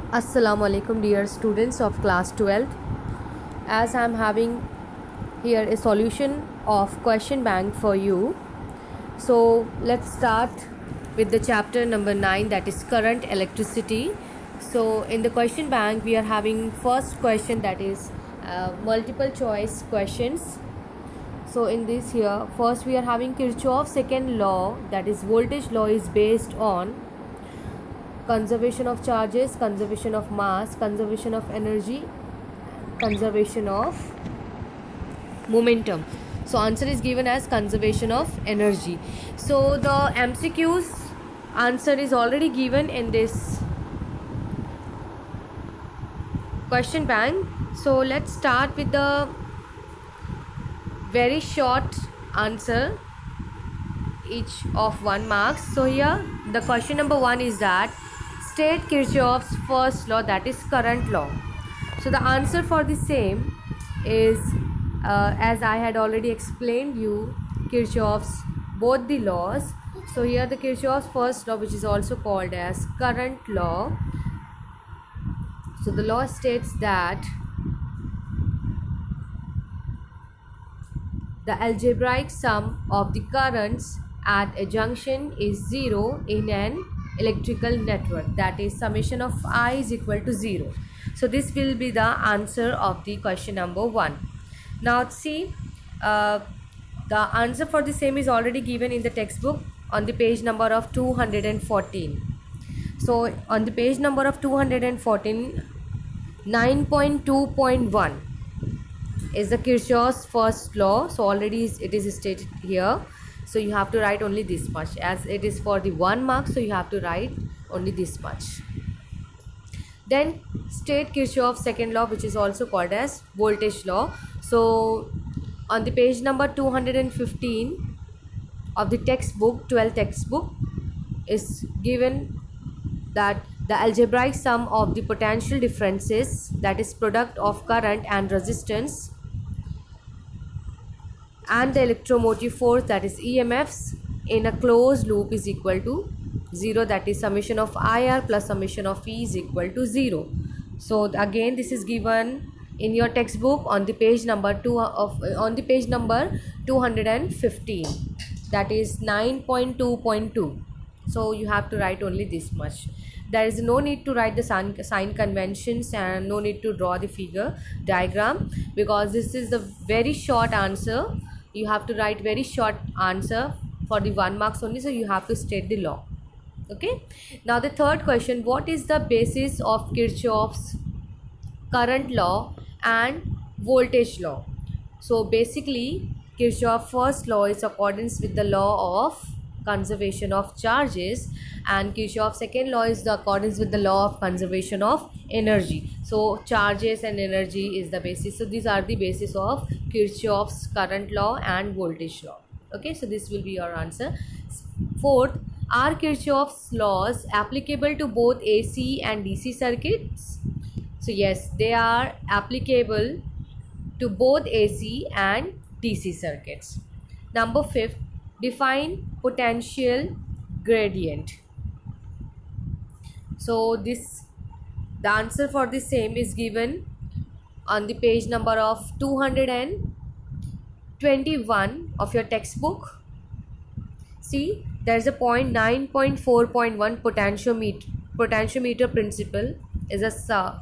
Assalamu alaikum dear students of class 12th. As I am having here a solution of question bank for you. So let's start with the chapter number 9, that is current electricity. So in the question bank we are having first question, that is multiple choice questions. So in this here, first we are having Kirchhoff's second law, that is voltage law, is based on conservation of charges, conservation of mass, conservation of energy, conservation of momentum. So answer is given as conservation of energy. So the MCQ's answer is already given in this question bank. So let's start with the very short answer, each of 1 marks. So here the question number 1 is that state Kirchhoff's first law, that is current law. So the answer for the same is as I had already explained you, Kirchhoff's both the laws. So here the Kirchhoff's first law, which is also called as current law. So the law states that the algebraic sum of the currents at a junction is 0 in an electrical network, that is summation of I is equal to 0. So this will be the answer of the question number 1. Now see, the answer for the same is already given in the textbook on the page number of 214. So on the page number of 214, 9.2.1 is the Kirchhoff's first law. So already it is stated here. So you have to write only this much, as it is for the 1 mark, so you have to write only this much. Then state Kirchhoff's second law, which is also called as voltage law. So on the page number 215 of the textbook, 12th textbook, is given that the algebraic sum of the potential differences, that is product of current and resistance, and the electromotive force, that is EMFs, in a closed loop is equal to 0, that is summation of IR plus summation of E is equal to 0. So again this is given in your textbook on the page number 215, that is 9.2.2. so you have to write only this much. There is no need to write the sign conventions and no need to draw the figure diagram, because this is the very short answer. You have to write very short answer for the 1 marks only, so you have to state the law. Okay, now the third question, what is the basis of Kirchhoff's current law and voltage law? So basically Kirchhoff's first law is accordance with the law of conservation of charges, and Kirchhoff's second law is the accordance with the law of conservation of energy. So charges and energy is the basis. So these are the basis of Kirchhoff's current law and voltage law. Okay, so this will be your answer. Fourth, are Kirchhoff's laws applicable to both AC and DC circuits? So yes, they are applicable to both AC and DC circuits. Number 5, define potential gradient. So the answer for the same is given on the page number of 221 of your textbook. See, there is a point 9.4.1 potentiometer principle is a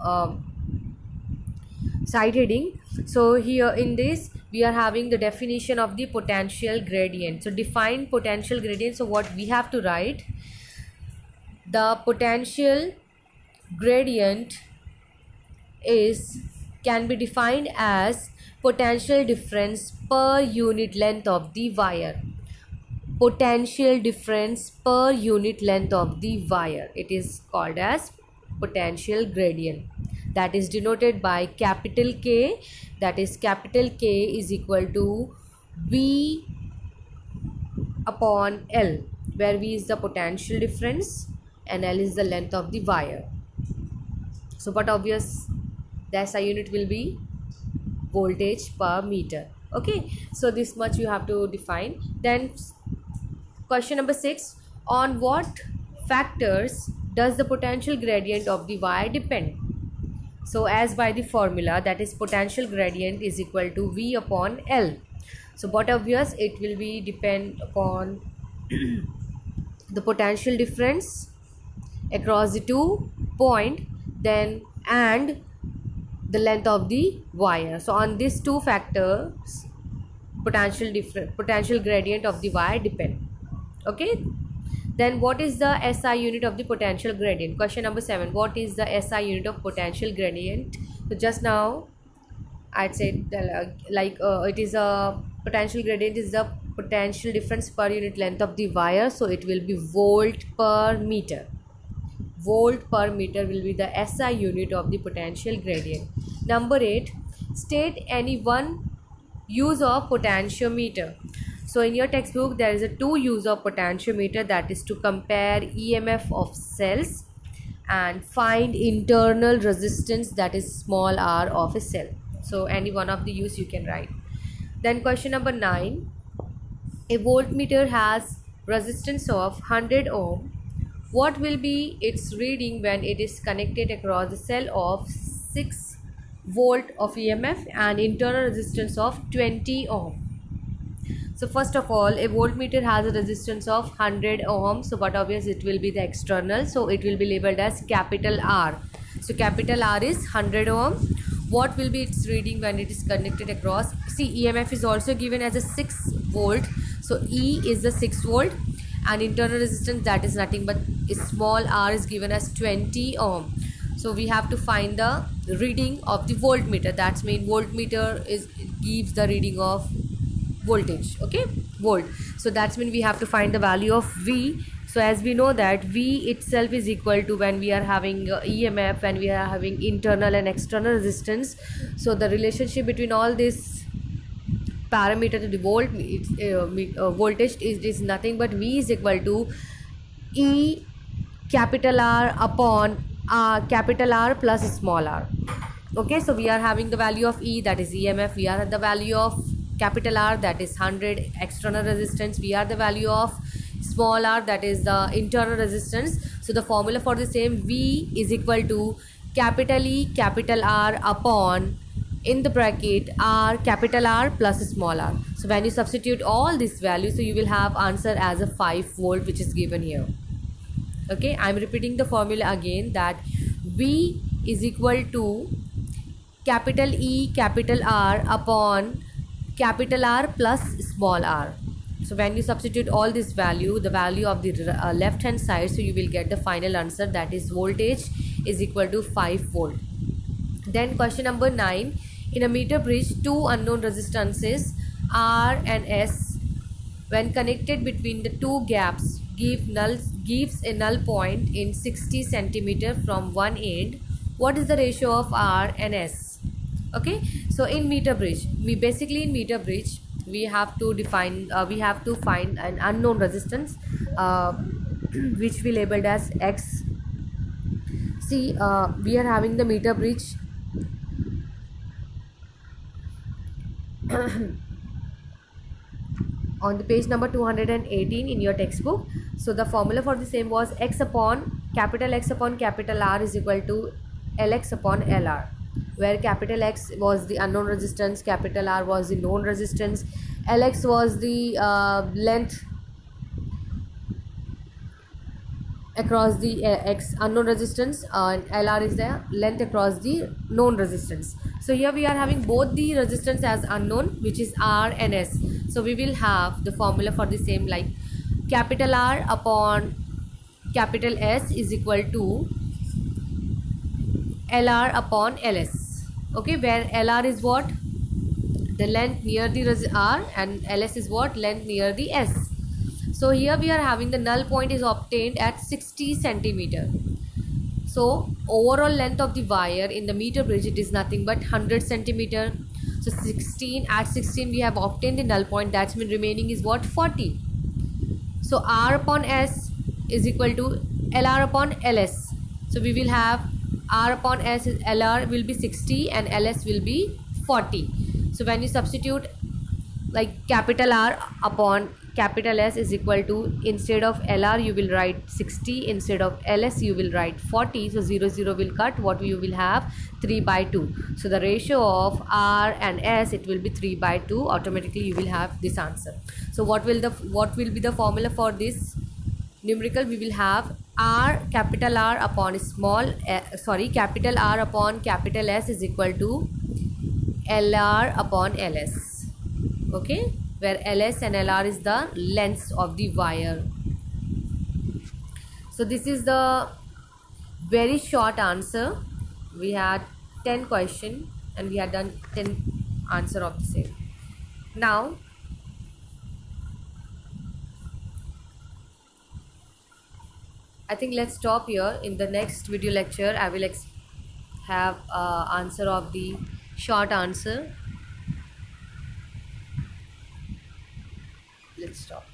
side heading. So here in this we are having the definition of the potential gradient. So define potential gradient. So what we have to write, the potential gradient can be defined as potential difference per unit length of the wire. Potential difference per unit length of the wire, it is called as potential gradient. That is denoted by capital K, that is capital K is equal to V upon L, where V is the potential difference and L is the length of the wire. So but obvious the SI unit will be voltage per meter. Okay, so this much you have to define. Then question number 6, on what factors does the potential gradient of the wire depend? So as by the formula, that is potential gradient is equal to V upon L. So but obvious, it will be depend upon the potential difference across the 2 point, then and the length of the wire. So on these 2 factors, potential gradient of the wire depend. Okay, then what is the SI unit of the potential gradient? Question number 7, what is the SI unit of potential gradient? So just now I'd say it is a potential gradient is the potential difference per unit length of the wire, so it will be volt per meter. Volt per meter will be the SI unit of the potential gradient. Number 8, state any one use of potentiometer. So in your textbook there is a 2 use of potentiometer, that is to compare EMF of cells and find internal resistance, that is small r of a cell. So any one of the use you can write. Then question number 9, a voltmeter has resistance of 100 ohm. What will be its reading when it is connected across the cell of 6 volt of EMF and internal resistance of 20 ohm? So first of all, a voltmeter has a resistance of 100 ohm, so but obviously it will be the external, so it will be labeled as capital R. So capital R is 100 ohm. What will be its reading when it is connected across? See, EMF is also given as a 6 volt, so E is the 6 volt, and internal resistance, that is nothing but small r, is given as 20 ohm. So we have to find the reading of the voltmeter. That's mean voltmeter gives the reading of voltage, okay, volt. So that's mean we have to find the value of V. So as we know that V itself is equal to, when we are having EMF, when we are having internal and external resistance, so the relationship between all this parameter to the voltage is nothing but V is equal to E capital R upon capital R plus small r. Okay, so we are having the value of E, that is EMF. We are the value of capital R, that is 100 external resistance. We are the value of small r, that is the internal resistance. So the formula for the same, V is equal to capital E capital R upon, in the bracket, R capital R plus small r. So when you substitute all these values, so you will have answer as a 5 volt, which is given here. Okay, I'm repeating the formula again, that V is equal to capital E capital R upon capital R plus small r. So when you substitute all this value, the value of the left hand side, so you will get the final answer, that is voltage is equal to 5 volt. Then question number 9, in a meter bridge, 2 unknown resistances R and S, when connected between the 2 gaps, gives a null point in 60 centimeter from one end. What is the ratio of R and S? Okay, so in meter bridge, in meter bridge we have to define, we have to find an unknown resistance which we labeled as X. See, we are having the meter bridge on the page number 218 in your textbook. So the formula for the same was X upon capital R is equal to Lx upon Lr, where capital X was the unknown resistance, capital R was the known resistance, Lx was the length across the X unknown resistance, and Lr is the length across the known resistance. So here we are having both the resistance as unknown, which is R and S. So we will have the formula for the same, like capital R upon capital S is equal to Lr upon Ls. Okay, where Lr is what? The length near the R, and Ls is what? Length near the S. So here we are having the null point is obtained at 60 centimeter. So overall length of the wire in the meter bridge, it is nothing but 100 centimeter. So 16 we have obtained the null point, that's mean remaining is what? 40. So R upon S is equal to Lr upon Ls. So we will have R upon S is Lr will be 60 and Ls will be 40. So when you substitute like capital R upon capital S is equal to, instead of LR you will write 60, instead of LS you will write 40. So 0 0 will cut. What you will have? 3/2. So the ratio of R and S, it will be 3/2. Automatically you will have this answer. So what will be the formula for this numerical? We will have R, capital R upon capital R upon capital S is equal to LR upon LS. Okay, where LS and LR is the length of the wire. So this is the very short answer. We had 10 question and we had done 10 answer of the same. Now I think let's stop here. In the next video lecture I will have answer of the short answer. Let's stop.